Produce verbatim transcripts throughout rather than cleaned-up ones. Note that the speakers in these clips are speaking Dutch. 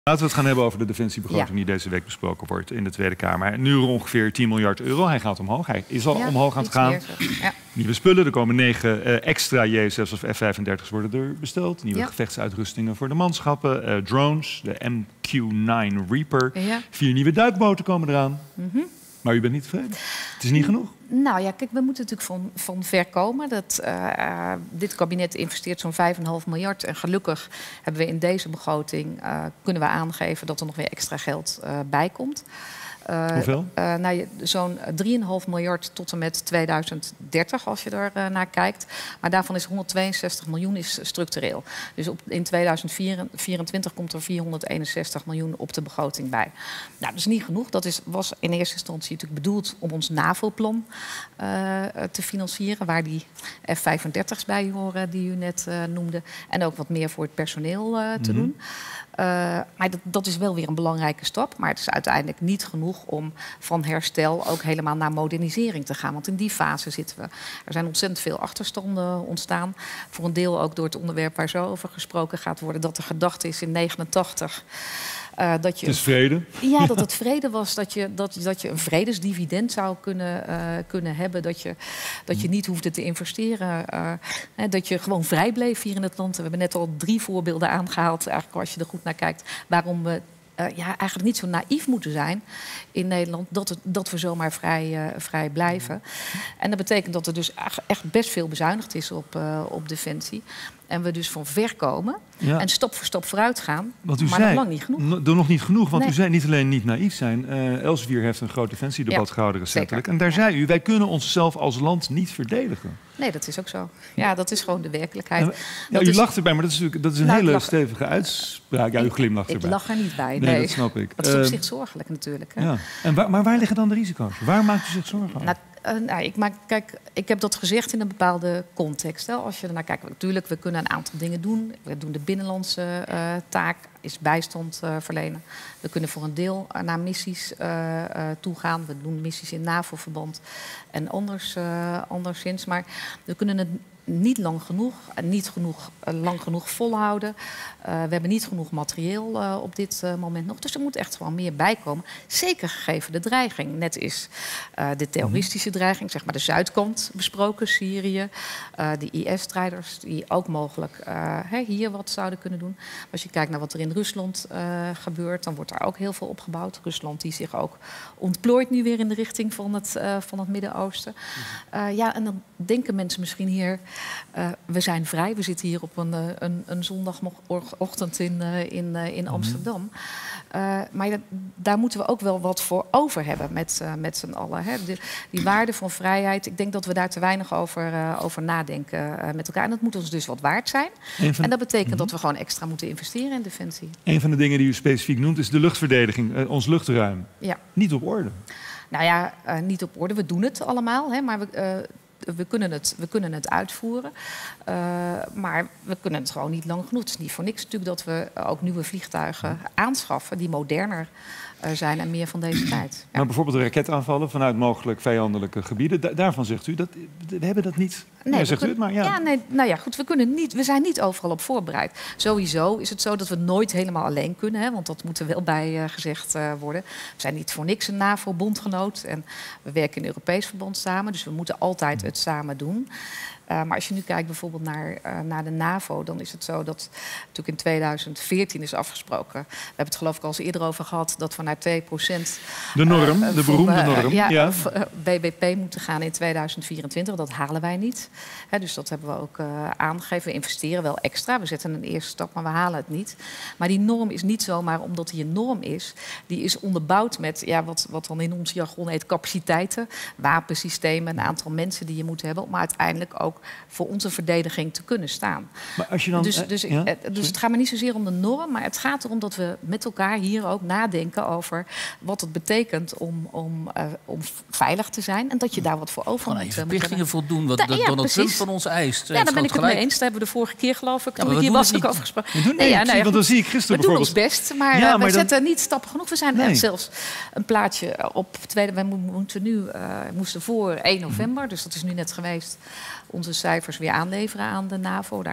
Laten we het gaan hebben over de defensiebegroting Ja. die deze week besproken wordt in de Tweede Kamer. Nu ongeveer tien miljard euro. Hij gaat omhoog. Hij is al Ja, omhoog aan het iets gaan. meer, ja. Nieuwe spullen. Er komen negen uh, extra J S F's of F vijfendertig's worden er besteld. Nieuwe Ja. gevechtsuitrustingen voor de manschappen. Uh, drones. De M Q nine Reaper. Ja. Vier nieuwe duikboten komen eraan. Mm-hmm. Maar u bent niet tevreden? Het is niet genoeg? Nou ja, kijk, we moeten natuurlijk van, van ver komen. Dat, uh, dit kabinet investeert zo'n vijf komma vijf miljard. En gelukkig hebben we in deze begroting uh, kunnen we aangeven dat er nog weer extra geld uh, bij komt. Uh, Hoeveel? Uh, nou, zo'n drie komma vijf miljard tot en met tweeduizend dertig, als je er uh, naar kijkt. Maar daarvan is honderdtweeënzestig miljoen is structureel. Dus op, in tweeduizend vierentwintig komt er vierhonderdeenenzestig miljoen op de begroting bij. Nou, dat is niet genoeg. Dat is, was in eerste instantie natuurlijk bedoeld om ons NAVO-plan uh, te financieren, waar die F vijfendertig's bij horen die u net uh, noemde. En ook wat meer voor het personeel uh, te mm-hmm. doen. Uh, maar dat, dat is wel weer een belangrijke stap. Maar het is uiteindelijk niet genoeg om van herstel ook helemaal naar modernisering te gaan. Want in die fase zitten we. Er zijn ontzettend veel achterstanden ontstaan. Voor een deel ook door het onderwerp waar zo over gesproken gaat worden. Dat de gedachte is in negenentachtig... Uh, dat je, het is vrede. Ja, dat het vrede was. Dat je, dat, dat je een vredesdividend zou kunnen, uh, kunnen hebben. Dat je, dat je niet hoefde te investeren. Uh, hè, dat je gewoon vrij bleef hier in het land. We hebben net al drie voorbeelden aangehaald. Eigenlijk als je er goed naar kijkt. Waarom we uh, ja, eigenlijk niet zo naïef moeten zijn in Nederland. Dat, het, dat we zomaar vrij, uh, vrij blijven. En dat betekent dat er dus echt best veel bezuinigd is op, uh, op defensie. En we dus van ver komen ja. en stap voor stap vooruit gaan. Want u maar zei, nog lang niet genoeg. No, nog niet genoeg, want nee. u zei niet alleen niet naïef zijn. Uh, Elsevier heeft een groot defensiedebat ja, gehouden recentelijk. Zeker. En daar ja. zei u, wij kunnen onszelf als land niet verdedigen. Nee, dat is ook zo. Ja, dat is gewoon de werkelijkheid. Ja, ja, dat u is... lacht erbij, maar dat is, natuurlijk, dat is een nou, hele lach... stevige uitspraak. Ja, u glimlacht ik, erbij. Ik lach er niet bij, nee. nee. Dat snap ik. Dat is op uh, zich zorgelijk natuurlijk. Hè? Ja. En waar, maar waar liggen dan de risico's? Waar maakt u zich zorgen over? Nou, Uh, nou, ik, maak, kijk, ik heb dat gezegd in een bepaalde context. Hè. Als je ernaar kijkt, natuurlijk, we kunnen een aantal dingen doen. We doen de binnenlandse uh, taak, is bijstand uh, verlenen. We kunnen voor een deel naar missies uh, uh, toe gaan. We doen missies in NAVO-verband en anders, uh, anderszins. Maar we kunnen het niet lang genoeg, niet genoeg, uh, lang genoeg volhouden. Uh, we hebben niet genoeg materieel uh, op dit uh, moment nog. Dus er moet echt gewoon meer bij komen. Zeker gegeven de dreiging. Net is uh, de terroristische dreiging, zeg maar de zuidkant besproken, Syrië. Uh, de I S-strijders die ook mogelijk uh, hè, hier wat zouden kunnen doen. Als je kijkt naar wat er in Rusland uh, gebeurt, dan wordt daar ook heel veel opgebouwd. Rusland die zich ook ontplooit nu weer in de richting van het, uh, van het Midden-Oosten. Uh, ja, en dan denken mensen misschien hier... Uh, we zijn vrij. We zitten hier op een, een, een zondagochtend in, uh, in, uh, in Amsterdam. Uh, maar dat, daar moeten we ook wel wat voor over hebben met, uh, met z'n allen. Hè. De, die waarde van vrijheid, ik denk dat we daar te weinig over, uh, over nadenken uh, met elkaar. En dat moet ons dus wat waard zijn. Van... En dat betekent mm-hmm. dat we gewoon extra moeten investeren in defensie. Een van de dingen die u specifiek noemt is de luchtverdediging, uh, ons luchtruim. Ja. Niet op orde. Nou ja, uh, niet op orde. We doen het allemaal, hè, maar we... Uh, We kunnen, het, we kunnen het uitvoeren, uh, maar we kunnen het gewoon niet lang genoeg. Het is niet voor niks natuurlijk dat we ook nieuwe vliegtuigen aanschaffen... die moderner uh, zijn en meer van deze tijd. Ja. Maar bijvoorbeeld raketaanvallen vanuit mogelijk vijandelijke gebieden... Da daarvan zegt u, dat, we hebben dat niet... Nee, nee zegt kunnen, u het maar, ja. ja nee, nou ja, goed, we, kunnen niet, we zijn niet overal op voorbereid. Sowieso is het zo dat we nooit helemaal alleen kunnen... Hè, want dat moet er wel bij uh, gezegd uh, worden. We zijn niet voor niks een NAVO-bondgenoot... en we werken in Europees verband samen... dus we moeten altijd het samen doen... Uh, maar als je nu kijkt bijvoorbeeld naar, uh, naar de NAVO... dan is het zo dat natuurlijk in tweeduizend veertien is afgesproken... we hebben het geloof ik al eens eerder over gehad... dat we naar twee procent... De norm, uh, de beroemde uh, norm. Ja, ja. Uh, B B P moeten gaan in tweeduizend vierentwintig. Dat halen wij niet. He, dus dat hebben we ook uh, aangegeven. We investeren wel extra. We zetten een eerste stap, maar we halen het niet. Maar die norm is niet zomaar omdat die een norm is. Die is onderbouwd met ja, wat, wat dan in ons jargon heet capaciteiten. Wapensystemen, een aantal mensen die je moet hebben... om uiteindelijk ook voor onze verdediging te kunnen staan. Maar als je dan, dus dus, ja, dus het gaat maar niet zozeer om de norm... maar het gaat erom dat we met elkaar hier ook nadenken over... wat het betekent om, om, uh, om veilig te zijn... en dat je daar wat voor over Gewoon moet even verplichtingen voldoen, wat da, ja, Donald Trump van ons eist. Ja, daar ben ik het mee eens. Daar hebben we de vorige keer, geloof ik... Ja, toen ik hier was, ook over gesproken. Nee, nee, ja, nee, want dan zie ik gisteren we doen bijvoorbeeld... ons best, maar, ja, uh, maar we dan... zetten niet stappen genoeg. We zijn nee. zelfs een plaatje op tweede... We moeten nu, uh, moesten voor één november, dus dat is nu net geweest... onze cijfers weer aanleveren aan de NAVO. Daar is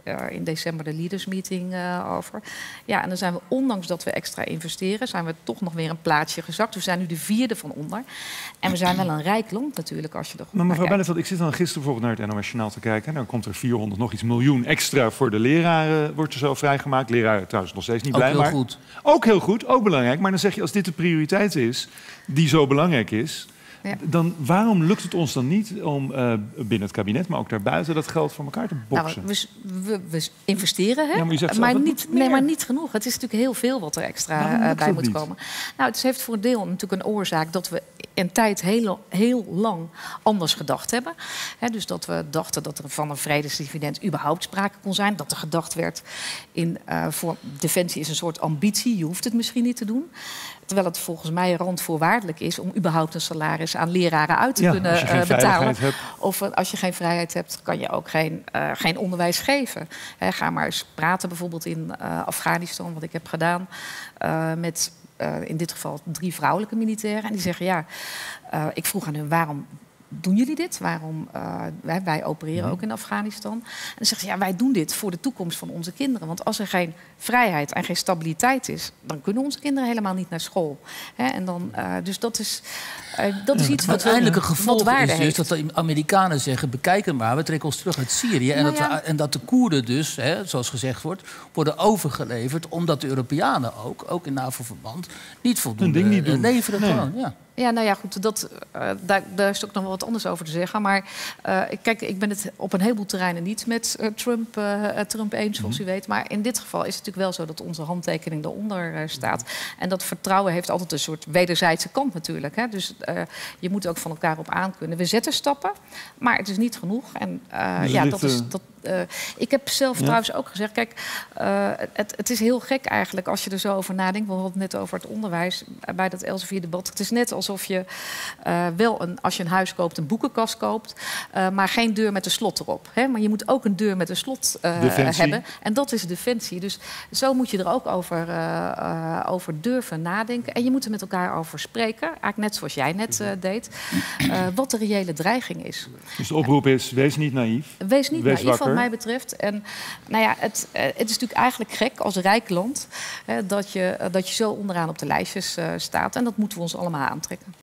uh, in december de leaders meeting uh, over. Ja, en dan zijn we, ondanks dat we extra investeren, zijn we toch nog weer een plaatsje gezakt. We zijn nu de vierde van onder. En we zijn wel een rijk land natuurlijk, als je er goed Maar mevrouw naar kijkt. Bijleveld, ik zit dan gisteren bijvoorbeeld naar het N O S-journaal te kijken. En dan komt er vierhonderd nog iets miljoen extra voor de leraren, wordt er zo vrijgemaakt. Leraren trouwens nog steeds niet Ook blij, heel maar goed. ook heel goed, ook belangrijk. Maar dan zeg je, als dit de prioriteit is, die zo belangrijk is, Ja. dan waarom lukt het ons dan niet om uh, binnen het kabinet, maar ook daarbuiten, dat geld voor elkaar te boksen? Nou, we, we, we investeren, hè? Ja, maar u zegt zelf, maar, het niet, moet nee, meer. maar niet genoeg. Het is natuurlijk heel veel wat er extra Waarom uh, lukt bij het moet niet? komen. Nou, het heeft voor een deel natuurlijk een oorzaak dat we een tijd heel, heel lang anders gedacht hebben. Hè, dus dat we dachten dat er van een vredesdividend überhaupt sprake kon zijn. Dat er gedacht werd in uh, voor defensie is een soort ambitie. Je hoeft het misschien niet te doen. Terwijl het volgens mij randvoorwaardelijk is om überhaupt een salaris aan leraren uit te Ja, kunnen als je geen uh, betalen. veiligheid hebt. Of uh, als je geen vrijheid hebt, kan je ook geen, uh, geen onderwijs geven. He, ga maar eens praten bijvoorbeeld in uh, Afghanistan, wat ik heb gedaan, uh, met uh, in dit geval drie vrouwelijke militairen. En die zeggen, ja, uh, ik vroeg aan hun, waarom doen jullie dit? Waarom, uh, wij, wij opereren ook in Afghanistan. En dan zeggen ze, ja, wij doen dit voor de toekomst van onze kinderen. Want als er geen vrijheid en geen stabiliteit is, dan kunnen onze kinderen helemaal niet naar school. Hè? En dan, uh, dus dat is, uh, dat is iets Het wat uiteindelijke wat gevolg waarde is dus heeft. dat de Amerikanen zeggen, bekijk het maar, we trekken ons terug uit Syrië. En, Nou dat, we, ja. en dat de Koerden dus, hè, zoals gezegd wordt, worden overgeleverd, omdat de Europeanen ook, ook in NAVO-verband, niet voldoende Hun ding niet eh, doen. leveren. Nee. Gewoon, ja. Ja, nou ja, goed, dat, uh, daar, daar is ook nog wel wat anders over te zeggen. Maar uh, kijk, ik ben het op een heleboel terreinen niet met uh, Trump, uh, Trump eens, zoals u weet. Maar in dit geval is het natuurlijk wel zo dat onze handtekening eronder uh, staat. En dat vertrouwen heeft altijd een soort wederzijdse kant natuurlijk. Hè? Dus uh, je moet ook van elkaar op aankunnen. We zetten stappen, maar het is niet genoeg. En uh, Dus ja, ligt, dat is... uh, Dat, Uh, ik heb zelf Ja. trouwens ook gezegd, kijk, uh, het, het is heel gek eigenlijk als je er zo over nadenkt. We hadden het net over het onderwijs bij dat Elsevier-debat. Het is net alsof je uh, wel, een, als je een huis koopt, een boekenkast koopt, uh, maar geen deur met een slot erop. Hè? Maar je moet ook een deur met een slot uh, hebben. En dat is defensie. Dus zo moet je er ook over, uh, uh, over durven nadenken. En je moet er met elkaar over spreken, eigenlijk net zoals jij net uh, deed, uh, wat de reële dreiging is. Dus de oproep is, wees niet naïef. Wees niet Wees naïef wakker. wat mij betreft. En nou ja, het, uh, het is natuurlijk eigenlijk gek als rijk land uh, dat, je, uh, dat je zo onderaan op de lijstjes uh, staat. En dat moeten we ons allemaal aantrekken.